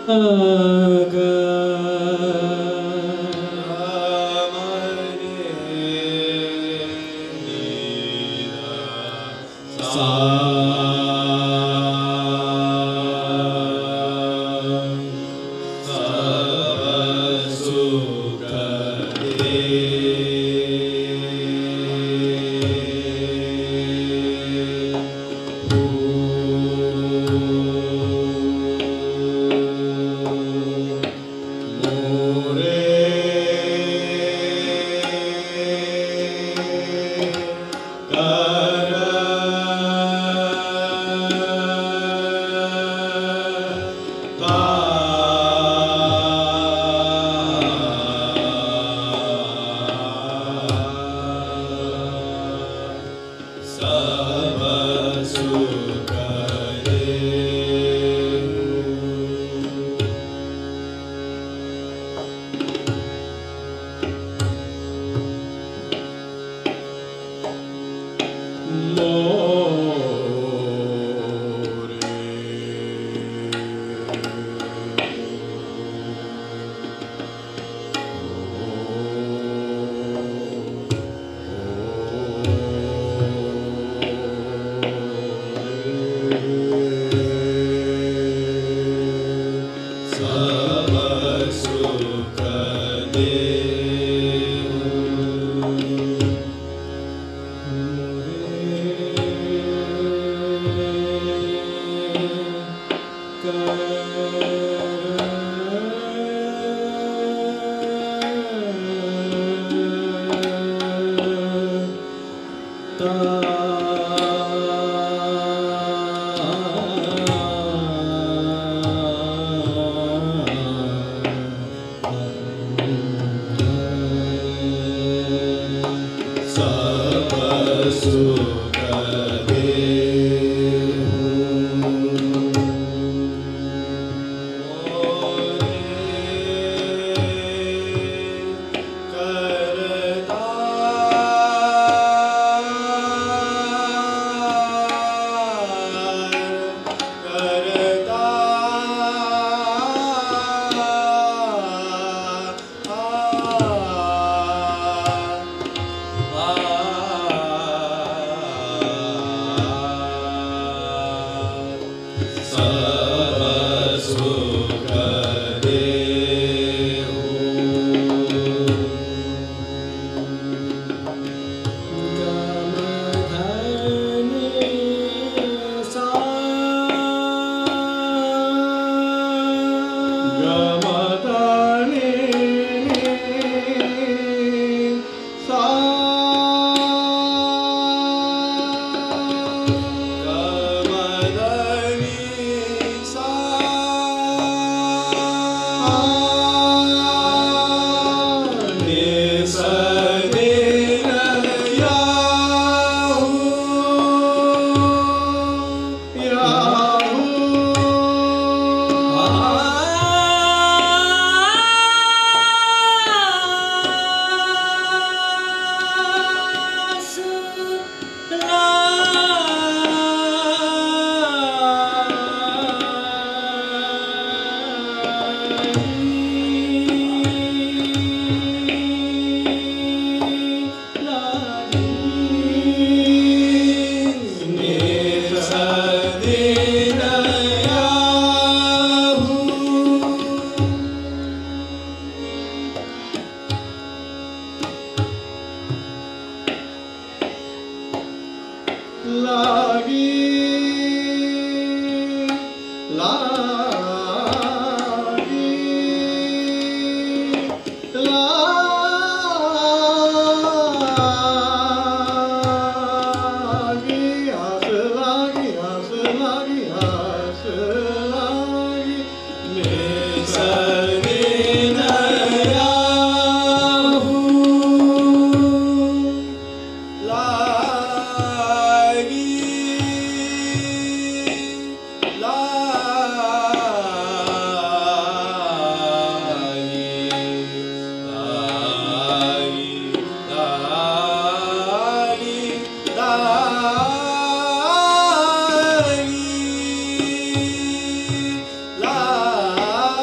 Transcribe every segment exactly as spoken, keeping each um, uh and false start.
La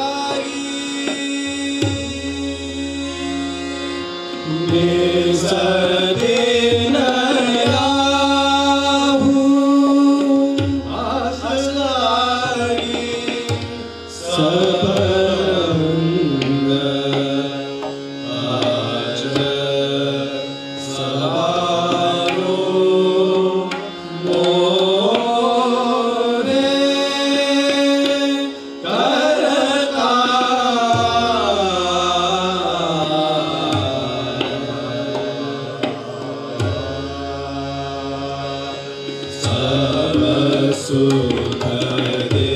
सब सुख दे।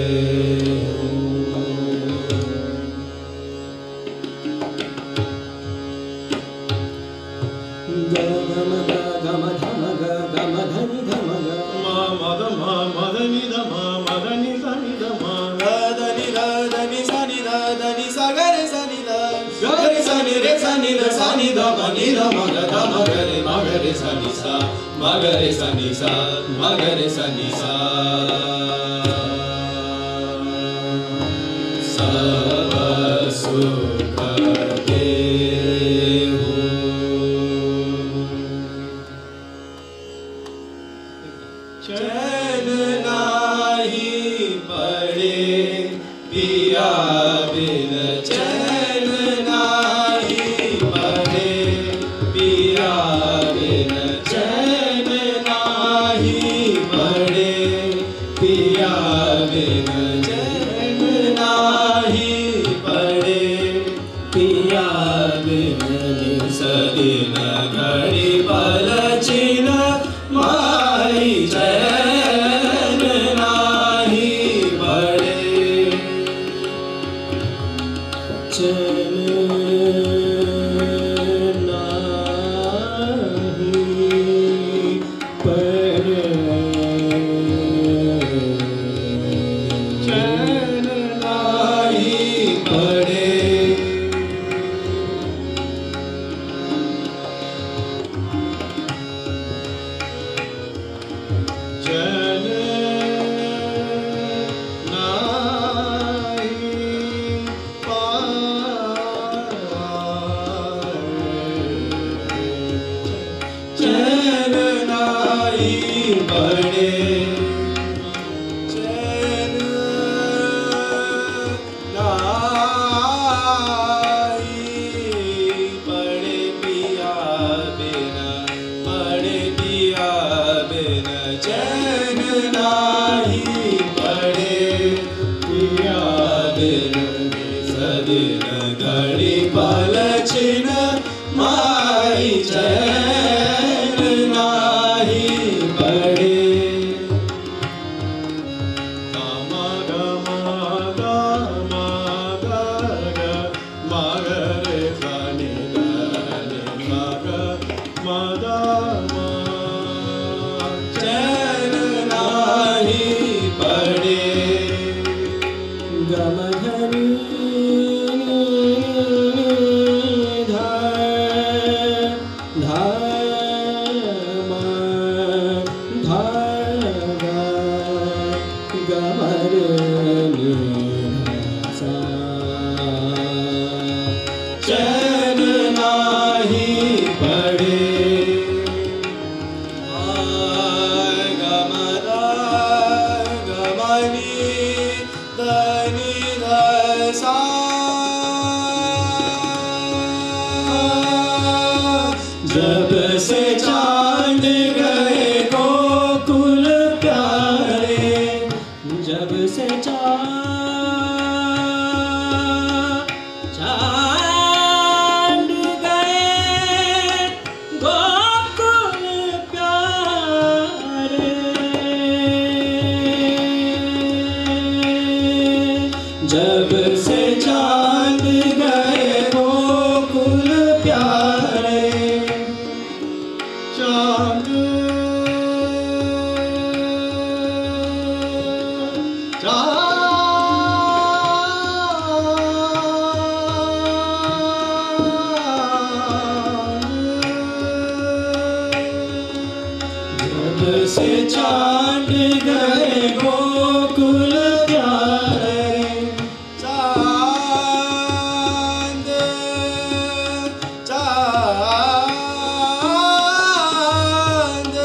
ग गम ग गम धम ग गम धनि धम ग म मद म मद नि ध म मद नि ध नि ध म ग धनि ध धनि सा नि ध धनि सा ग रे सा नि ध ग रे सा नि रे सा नि ध सा नि ध म नि ध म ग ध म ग रे म ग रे सा नि सा म ग रे सा नि सा म ग रे सा नि सा। सब सुख देहु। चैन नाही पड़े पिया बिन चैन नाही पड़े पिया बिन चैन नाही पड़े पिया बिन चैन नाही पड़े पिया बिन निस दिन घड़ी पल छिन माई चैन नाही पड़े। चैन नाही पड़े चैन नाही पड़े। चैन नाही पड़े चैन नाही पड़े। चैन नाही पड़े पिया बिना पड़े पिया बिना चैन नाही पड़े पिया बिन सदिन घड़ी पल छिन माई चैन नाही पड़े। गम गम गम ग ग म ग रे सा नि ध नि म ग म द म चैन नाही पड़े। गम धनि ध ध म ध ग गम रे नि ध सा चैन नाही पड़े। गम ध गम नि ध नि ध सा जब से चांद गए गोकुल प्यारे जब से चांद चांद गए गोकुल प्यारे जब से चांद गए गोकुल प्यारे। चांद जब से चांद गए गोकुल प्यारे। चांद चांद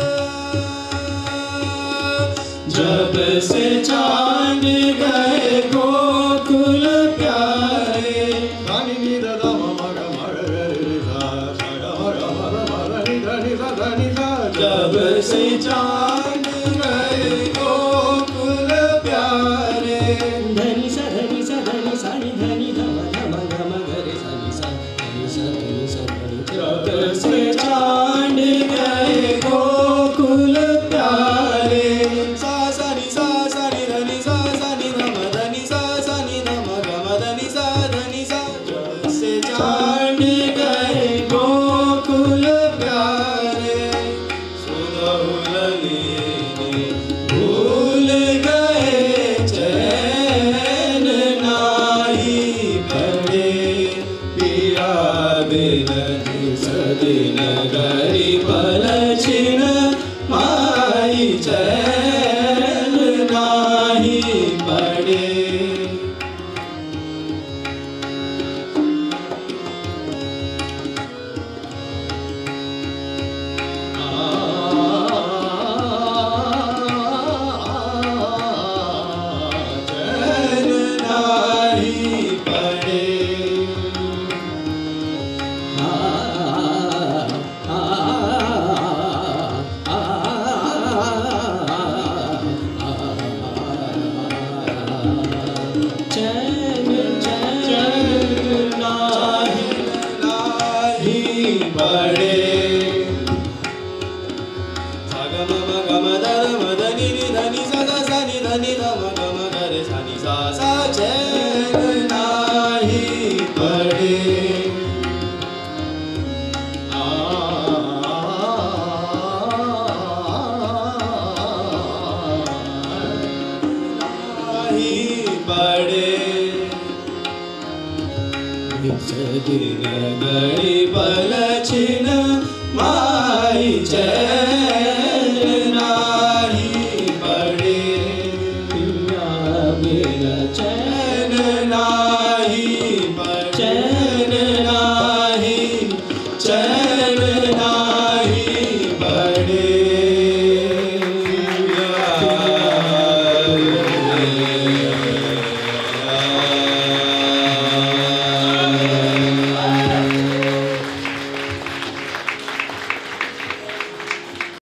जब से चांद गए गोकुल प्यारे। धनि नि ध ध म म ग म ग रे रे सा सा ग म ग म ग म ग नि ध नि सा ध नि सा। जब से चांद गए गोकुल प्यारे। धनि सा धनि सा धनि सा नि धनि ध म ध म ग म ग रे सा नि सा धनि सा धनि सा धनि। जब से चांद गए गोकुल प्यारे। ग म म ग म द र म द नि नि ध नि सा ग सा नि ध नि ध म ग म ग रे सा नि सा सा चैन नाही पड़े दिन घड़ी पल